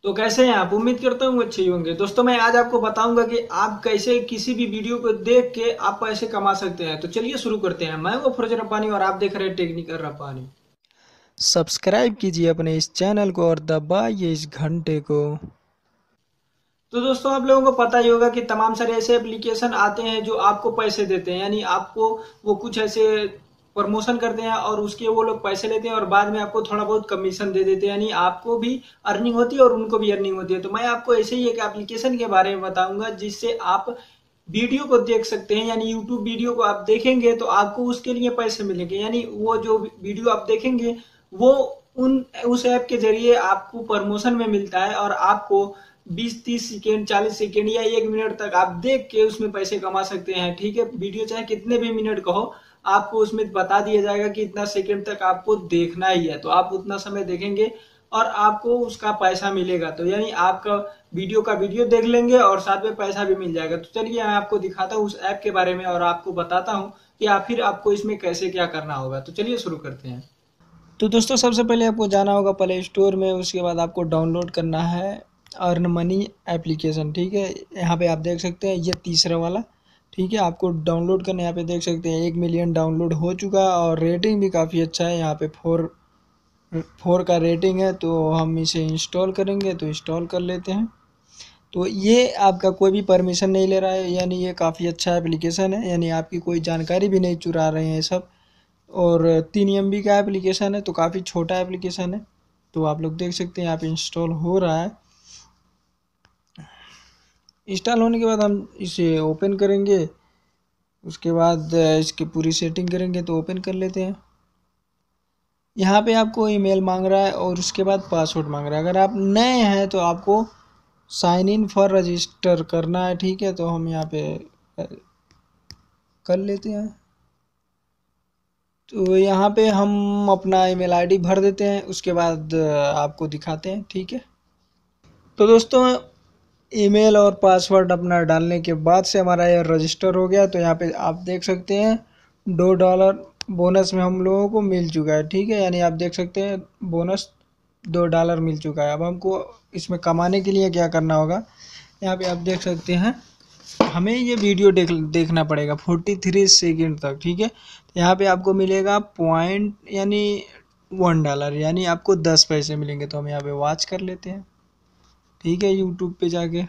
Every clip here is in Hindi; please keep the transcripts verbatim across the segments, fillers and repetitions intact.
तो कैसे हैं आप? उम्मीद करता हूँ अच्छे ही होंगे। दोस्तों मैं आज आपको बताऊंगा कि आप कैसे किसी भी वीडियो को देख के आप पैसे कमा सकते हैं। तो चलिए शुरू करते हैं। मैं हूँ फरोज रब्बानी और आप देख रहे हैं टेक्निकल रब्बानी। सब्सक्राइब कीजिए अपने इस चैनल को और दबाइए इस घंटे को। तो दोस्तों आप लोगों को पता ही होगा कि तमाम सारे ऐसे एप्लीकेशन आते हैं जो आपको पैसे देते हैं, यानी आपको वो कुछ ऐसे प्रमोशन करते हैं और उसके वो लोग पैसे लेते हैं और बाद में आपको थोड़ा बहुत कमीशन दे देते हैं, यानी आपको भी अर्निंग होती है और उनको भी अर्निंग होती है। तो मैं आपको ऐसे ही एक एप्लीकेशन के बारे में बताऊंगा जिससे आप वीडियो को देख सकते हैं, यानी यूट्यूब वीडियो को आप देखेंगे तो आपको उसके लिए पैसे मिलेंगे। यानी वो जो वीडियो आप देखेंगे वो उन उस ऐप के जरिए आपको प्रमोशन में मिलता है और आपको बीस तीस सेकेंड चालीस सेकेंड या एक मिनट तक आप देख के उसमें पैसे कमा सकते हैं। ठीक है, वीडियो चाहे कितने भी मिनट का हो आपको उसमें बता दिया जाएगा कि इतना सेकेंड तक आपको देखना ही है, तो आप उतना समय देखेंगे और आपको उसका पैसा मिलेगा। तो यानी आपका वीडियो का वीडियो देख लेंगे और साथ में पैसा भी मिल जाएगा। तो चलिए मैं आपको दिखाता हूँ उस ऐप के बारे में और आपको बताता हूँ कि आप फिर आपको इसमें कैसे क्या करना होगा। तो चलिए शुरू करते हैं। तो दोस्तों सबसे पहले आपको जाना होगा प्ले स्टोर में। उसके बाद आपको डाउनलोड करना है अर्न मनी एप्लीकेशन। ठीक है, यहाँ पे आप देख सकते हैं ये तीसरा वाला। ठीक है, आपको डाउनलोड करना है। यहाँ पे देख सकते हैं एक मिलियन डाउनलोड हो चुका है और रेटिंग भी काफ़ी अच्छा है। यहाँ पे फोर फोर का रेटिंग है। तो हम इसे इंस्टॉल करेंगे, तो इंस्टॉल कर लेते हैं। तो ये आपका कोई भी परमिशन नहीं ले रहा है, यानी ये काफ़ी अच्छा एप्लीकेशन है, यानी आपकी कोई जानकारी भी नहीं चुरा रहे हैं सब। और तीन एम बी का एप्लीकेशन है, तो काफ़ी छोटा एप्लीकेशन है। तो आप लोग देख सकते हैं यहाँ पे इंस्टॉल हो रहा है। इंस्टॉल होने के बाद हम इसे ओपन करेंगे। उसके बाद इसकी पूरी सेटिंग करेंगे, तो ओपन कर लेते हैं। यहाँ पे आपको ईमेल मांग रहा है और उसके बाद पासवर्ड मांग रहा है। अगर आप नए हैं तो आपको साइन इन फॉर रजिस्टर करना है। ठीक है, तो हम यहाँ पे कर लेते हैं। तो यहाँ पे हम अपना ईमेल आईडी भर देते हैं, उसके बाद आपको दिखाते हैं। ठीक है, तो दोस्तों ईमेल और पासवर्ड अपना डालने के बाद से हमारा ये रजिस्टर हो गया। तो यहाँ पे आप देख सकते हैं दो डॉलर बोनस में हम लोगों को मिल चुका है। ठीक है, यानी आप देख सकते हैं बोनस दो डॉलर मिल चुका है। अब हमको इसमें कमाने के लिए क्या करना होगा, यहाँ पे आप देख सकते हैं हमें ये वीडियो देख देखना पड़ेगा फोर्टी थ्री सेकेंड तक। ठीक है, तो यहाँ पे आपको मिलेगा पॉइंट यानी वन डॉलर, यानी आपको दस पैसे मिलेंगे। तो हम यहाँ पे वॉच कर लेते हैं। ठीक है, यूट्यूब पे जाके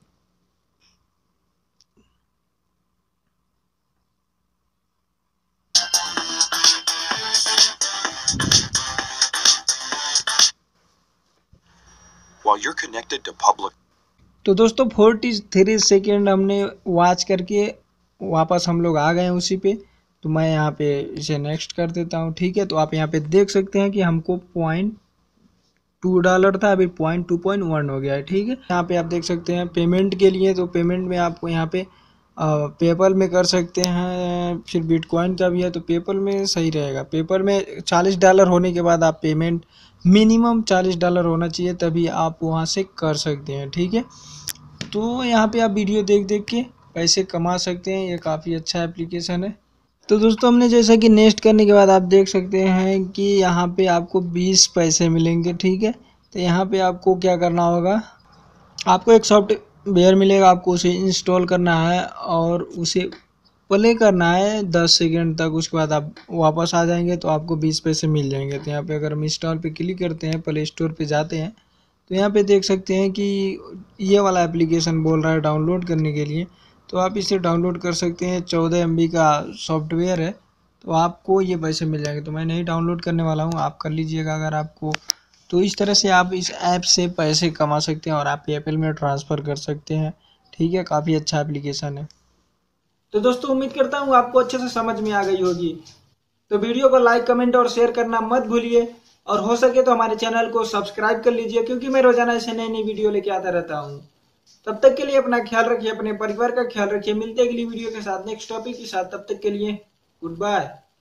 While you're connected to public तो दोस्तों फोर्टी थ्री सेकेंड हमने वॉच करके वापस हम लोग आ गए हैं उसी पे। तो मैं यहाँ पे इसे नेक्स्ट कर देता हूँ। ठीक है, तो आप यहाँ पे देख सकते हैं कि हमको पॉइंट टू डॉलर था, अभी पॉइंट टू पॉइंट वन हो गया है। ठीक है, यहाँ पे आप देख सकते हैं पेमेंट के लिए। तो पेमेंट में आपको यहाँ पे पेपल में कर सकते हैं, फिर बिटकॉइन का भी है। तो पेपल में सही रहेगा। पेपल में चालीस डॉलर होने के बाद आप पेमेंट मिनिमम चालीस डॉलर होना चाहिए, तभी आप वहाँ से कर सकते हैं। ठीक है, तो यहाँ पे आप वीडियो देख देख के पैसे कमा सकते हैं। ये काफ़ी अच्छा एप्लीकेशन है। तो दोस्तों हमने जैसा कि नेक्स्ट करने के बाद आप देख सकते हैं कि यहाँ पे आपको बीस पैसे मिलेंगे। ठीक है, तो यहाँ पे आपको क्या करना होगा, आपको एक सॉफ्टवेयर मिलेगा, आपको उसे इंस्टॉल करना है और उसे प्ले करना है दस सेकेंड तक। उसके बाद आप वापस आ जाएंगे तो आपको बीस पैसे मिल जाएंगे। तो यहाँ पे अगर हम इंस्टॉल पे क्लिक करते हैं, प्ले स्टोर पे जाते हैं, तो यहाँ पे देख सकते हैं कि ये वाला एप्लीकेशन बोल रहा है डाउनलोड करने के लिए। तो आप इसे डाउनलोड कर सकते हैं। चौदह एम बी का सॉफ्टवेयर है, तो आपको ये पैसे मिल जाएंगे। तो मैं नहीं डाउनलोड करने वाला हूँ, आप कर लीजिएगा अगर आपको। तो इस तरह से आप इस ऐप से पैसे कमा सकते हैं और आप पेपैल में ट्रांसफ़र कर सकते हैं। ठीक है, काफ़ी अच्छा एप्लीकेशन है। तो दोस्तों उम्मीद करता हूँ आपको अच्छे से समझ में आ गई होगी। तो वीडियो को लाइक कमेंट और शेयर करना मत भूलिए और हो सके तो हमारे चैनल को सब्सक्राइब कर लीजिए, क्योंकि मैं रोजाना ऐसे नई नई वीडियो लेके आता रहता हूँ। तब तक के लिए अपना ख्याल रखिए, अपने परिवार का ख्याल रखिए। मिलते हैं अगली वीडियो के साथ नेक्स्ट टॉपिक के साथ। तब तक के लिए गुड बाय।